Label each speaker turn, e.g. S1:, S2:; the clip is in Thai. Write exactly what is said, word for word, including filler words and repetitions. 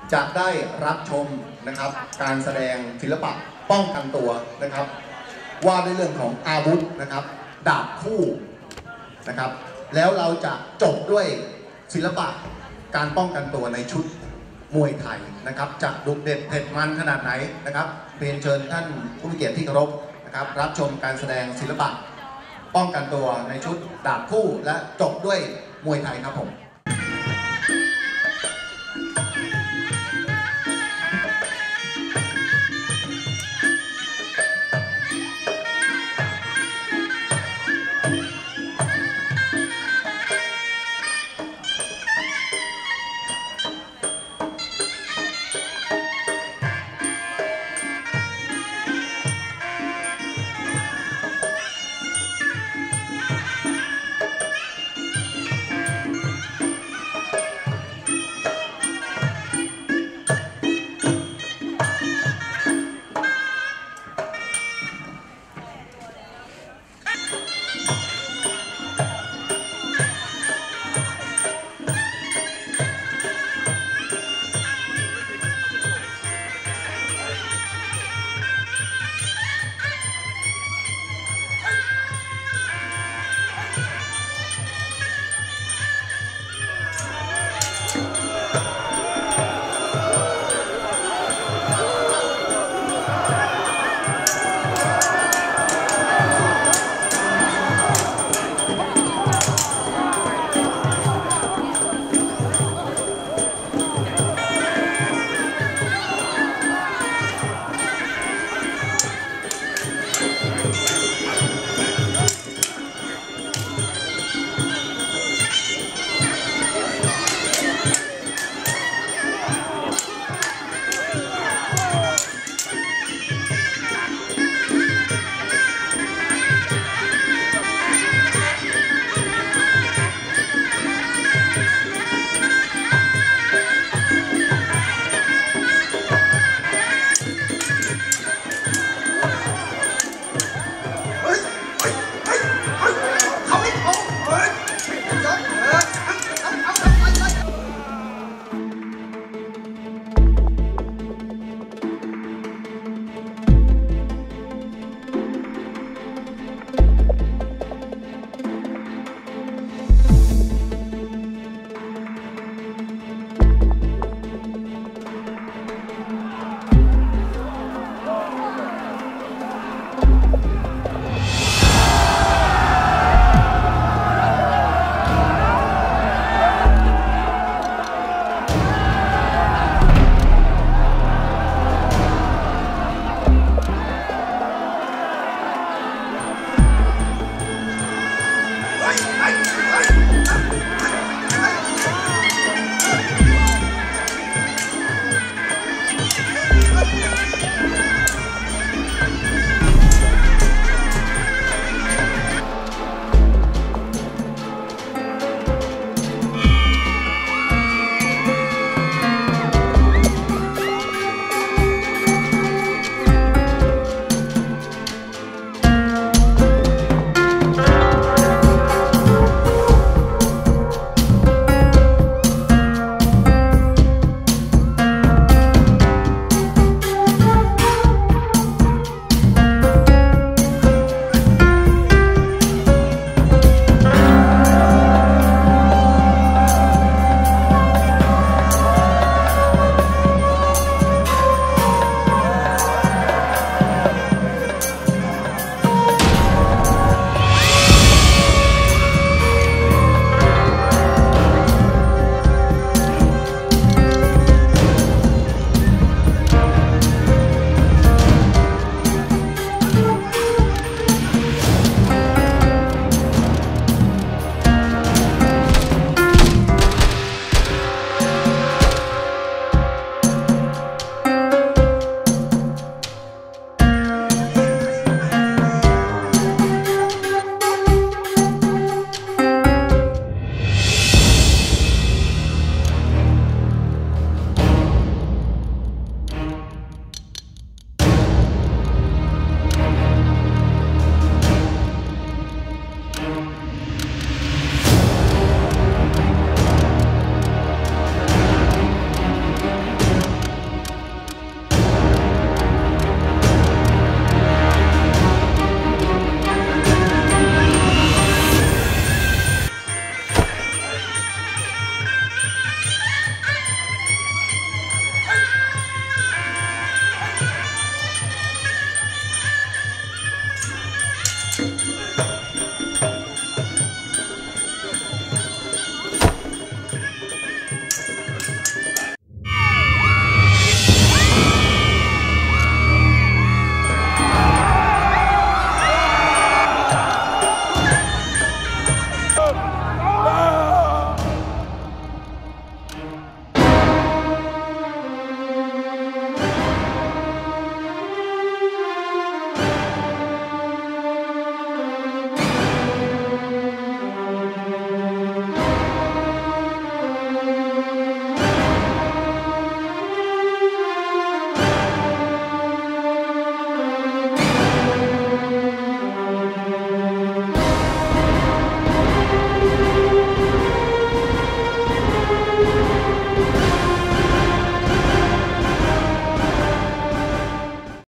S1: จะได้รับชมนะครับการแสดงศิลปะป้องกันตัวนะครับว่าในเรื่องของอาวุธนะครับดาบคู่นะครับแล้วเราจะจบด้วยศิลปะการป้องกันตัวในชุดมวยไทยนะครับจะดุเด็ดเผ็ดมันขนาดไหนนะครับเรียนเชิญท่านผู้มีเกียรติที่เคารพนะครับรับชมการแสดงศิลปะป้องกันตัวในชุดดาบคู่และจบด้วยมวยไทยครับผม